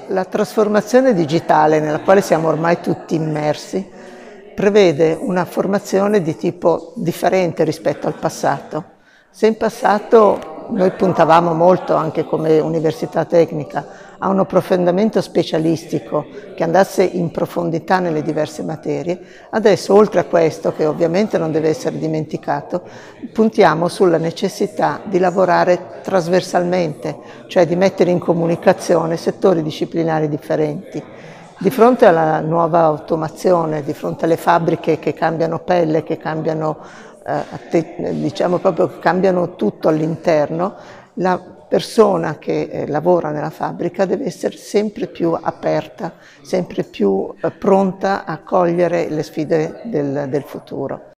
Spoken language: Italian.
La trasformazione digitale nella quale siamo ormai tutti immersi prevede una formazione di tipo differente rispetto al passato. Se in passato noi puntavamo molto, anche come università tecnica, a un approfondimento specialistico che andasse in profondità nelle diverse materie, adesso oltre a questo, che ovviamente non deve essere dimenticato, puntiamo sulla necessità di lavorare trasversalmente, cioè di mettere in comunicazione settori disciplinari differenti. Di fronte alla nuova automazione, di fronte alle fabbriche che cambiano pelle, che cambiano, diciamo proprio che cambiano tutto all'interno, la persona che lavora nella fabbrica deve essere sempre più aperta, sempre più pronta a cogliere le sfide del futuro.